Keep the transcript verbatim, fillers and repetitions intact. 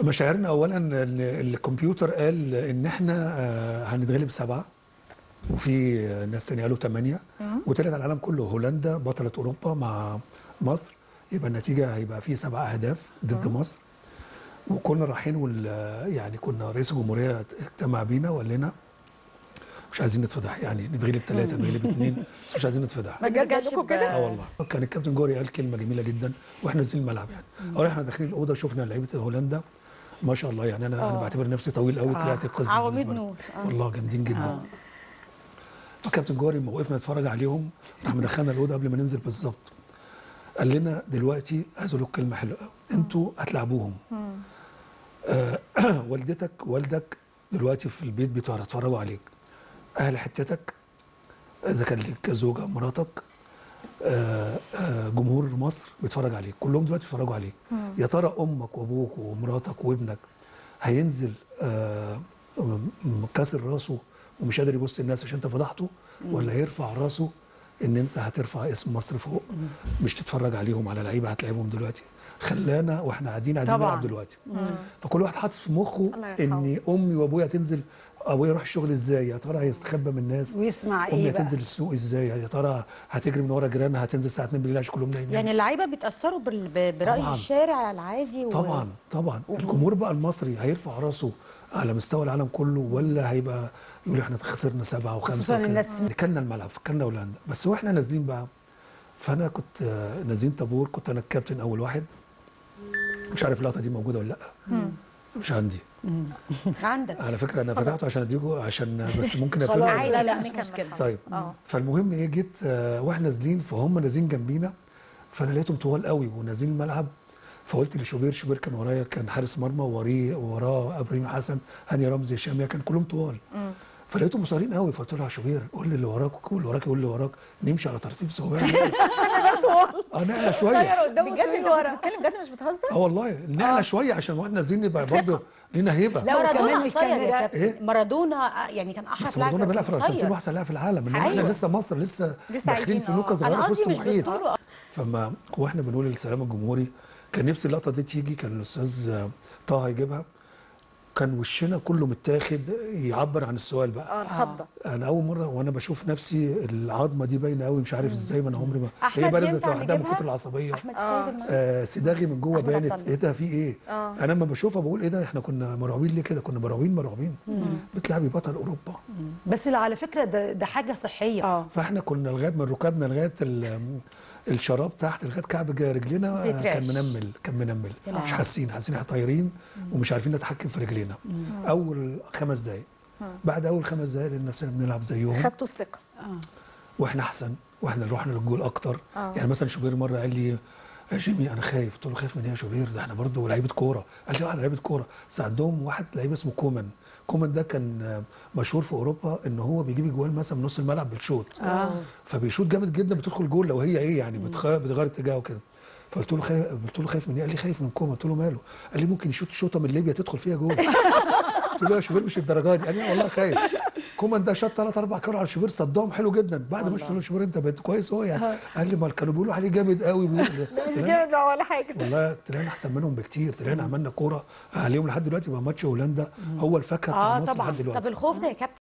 مشاعرنا اولا ان الكمبيوتر قال ان احنا آه، هنتغلب سبعه، وفي ناس تانية قالوا ثمانيه، وطلعت على العالم كله هولندا بطله اوروبا مع مصر، يبقى النتيجه هيبقى في سبع اهداف ضد مصر. وكنا رايحين وال يعني كنا رئيس الجمهوريه اجتمع بينا وقال لنا مش عايزين نتفضح، يعني نتغلب ثلاثه نتغلب اثنين، بس مش عايزين نتفضح. ما نرجعش كده. اه والله كان الكابتن جوري قال كلمه جميله جدا واحنا نازلين الملعب، يعني اول احنا داخلين الاوضه شفنا لعيبه هولندا ما شاء الله، يعني انا أوه. انا بعتبر نفسي طويل قوي، طلعت القزم عواميد نور والله جامدين جدا. أوه. فكابتن جوري لما وقفنا نتفرج عليهم راح مدخلنا الاوضه قبل ما ننزل بالظبط، قال لنا دلوقتي عايز اقول لك كلمه حلوه قوي، انتوا هتلعبوهم. آه والدتك والدك دلوقتي في البيت بيتفرجوا عليك، اهل حتتك اذا كان لك زوجه مراتك، آه آه جمهور مصر بيتفرج عليك، كلهم دلوقتي بيتفرجوا عليك. يا ترى امك وابوك ومراتك وابنك هينزل آه كاسر راسه ومش قادر يبص الناس عشان انت فضحته، ولا هيرفع راسه ان انت هترفع اسم مصر فوق؟ مش تتفرج عليهم على لعيبه هتلاعبهم دلوقتي، خلانا واحنا قاعدين عايزين نلعب دلوقتي. مم. فكل واحد حاطط في مخه ان امي وابويا هتنزل، ابويا يروح الشغل ازاي، يا ترى هيستخبى من الناس ويسمع ايه، امي هتنزل السوق ازاي، يا ترى هتجري من ورا جيرانها، هتنزل الساعه اتنين بالليل عشان كلهم نايمين. يعني اللعيبه بيتاثروا براي طبعًا. الشارع العادي و... طبعا طبعا و... الجمهور بقى المصري هيرفع راسه على مستوى العالم كله، ولا هيبقى يقول احنا خسرنا سبعه وخمسه؟ خصوصا الناس كنا الملعب كنا هولندا، بس واحنا نازلين بقى، فانا كنت نازلين طابور، كنت انا الكابتن اول واحد، مش عارف اللقطه دي موجوده ولا لا. مم. مش عندي. عندك على فكره انا فتحته عشان اديكوا، عشان بس ممكن خلاص لا لا مش مشكله. طيب اه فالمهم ايه، جيت آه واحنا نازلين فهم نازلين جنبينا، فانا لقيتهم طوال قوي ونازلين الملعب، فقلت لشوبير، شوبير كان ورايا كان حارس مرمى، ووريه وراه ابراهيم حسن، هاني رمزي، هشام، كان كلهم طوال. مم. فلقيتهم مصارين قوي، فقلت له يا شوبير قول لي اللي وراك وكل اللي وراك يقول اللي وراك، نمشي على ترتيب سواء عشان نبقى طوال. اه نعلى شويه بجد انت بتتكلم بجد مش بتهزر؟ اه والله نعلى آه. شويه عشان واحنا نازلين نبقى برضه لينا هيبه. مارادونا قصير يا كابتن. إيه؟ مارادونا يعني كان احرف لاعب، مارادونا بيلعب في الارجنتين واحسن لاعب في العالم، انما احنا لسه مصر لسه داخلين في نوكه صغيره في وسط محيط. فما واحنا بنقول السلام الجمهوري كان نفسي اللقطه دي تيجي، كان الاستاذ طه يجيبها، كان وشنا كله متاخد يعبر عن السؤال بقى. اه الخضه. انا اول مره وانا بشوف نفسي العظمه دي باينه قوي، مش عارف ازاي، ما انا عمري ما هي بارزت لوحدها من كتر العصبيه. احمد السيد آه سداغي من جوه بانت، ايه ده في ايه؟ آه. انا لما بشوفها بقول ايه ده، احنا كنا مرعوبين ليه كده؟ كنا مرعوبين مرعوبين بتلعبي بطل اوروبا. مم. بس على فكره ده ده حاجه صحيه. اه فاحنا كنا لغايه من ركبنا لغايه الشراب تحت لغايه كعب رجلنا كان منمل، كان منمل آه. مش حاسين، حاسين احنا طايرين ومش عارفين نتحكم في رجلينا. مم. اول خمس دقائق، بعد اول خمس دقائق لقينا نفسنا بنلعب زيهم، خدتوا الثقه آه. واحنا احسن، واحنا اللي رحنا للجول اكتر. آه. يعني مثلا شوبير مره قال لي يا جيمي انا خايف، قلت له خايف من ايه يا شوبير؟ ده احنا برضه لعيبه كوره. قال لي واحد لعيبه كوره، بس عندهم واحد لعيب اسمه كومان، كومان ده كان مشهور في اوروبا ان هو بيجيب اجوال مثلا من نص الملعب بالشوط. اه فبيشوط جامد جدا، بتدخل جول لو هي ايه يعني بتغير اتجاهه كده. فقلت له خايف، قلت له خايف من ايه؟ قال لي خايف من كومان. قلت له ماله؟ قال لي ممكن يشوط شوطه من ليبيا تدخل فيها جول. قلت له يا شوبير مش الدرجه دي. قال لي والله خايف. كومان ده شاط ثلاث اربع كور على شوبير صدهم حلو جدا، بعد ما قلت له شوبير انت بقيت كويس هو يعني. قال لي ما كانوا بيقولوا عليه جامد قوي. ده مش جامد ولا حاجه، والله طلعنا احسن منهم بكتير، طلعنا عملنا كوره عليهم لحد دلوقتي بقى ماتش هولندا هو الفاكهه بتاع مصر لحد دلوقتي. طب الخوف ده يا كابتن